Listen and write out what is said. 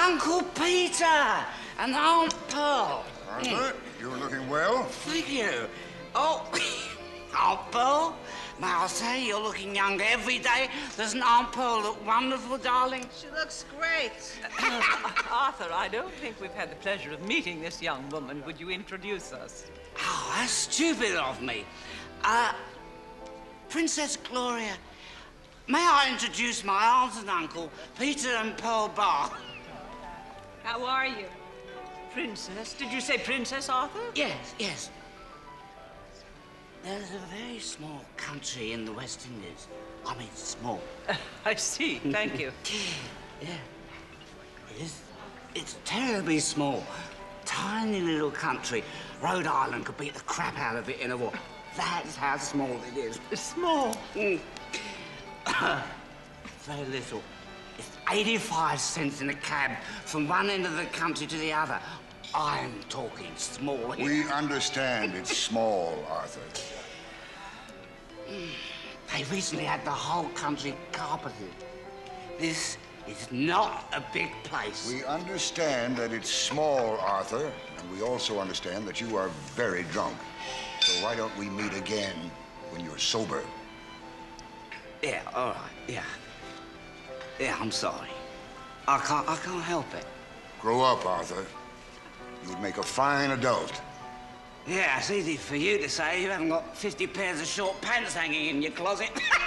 Uncle Peter and Aunt Pearl. Arthur, you're looking well. Thank you. Oh, Aunt Pearl, may I say you're looking younger every day. Doesn't Aunt Pearl look wonderful, darling? She looks great. Arthur, I don't think we've had the pleasure of meeting this young woman. Would you introduce us? Oh, that's stupid of me. Princess Gloria, may I introduce my aunt and uncle, Peter and Pearl Barr? How are you? Princess? Did you say Princess, Arthur? Yes, yes. There's a very small country in the West Indies. I mean, small. I see. Thank you. Yeah. It's terribly small. Tiny little country. Rhode Island could beat the crap out of it in a war. That's how small it is. It's small. Very little. It's 85 cents in a cab from one end of the country to the other. I'm talking small here. We understand it's small, Arthur. They recently had the whole country carpeted. This is not a big place. We understand that it's small, Arthur, and we also understand that you are very drunk. So why don't we meet again when you're sober? Yeah, all right, yeah. Yeah, I'm sorry. I can't help it. Grow up, Arthur. You would make a fine adult. Yeah, it's easy for you to say. You haven't got 50 pairs of short pants hanging in your closet.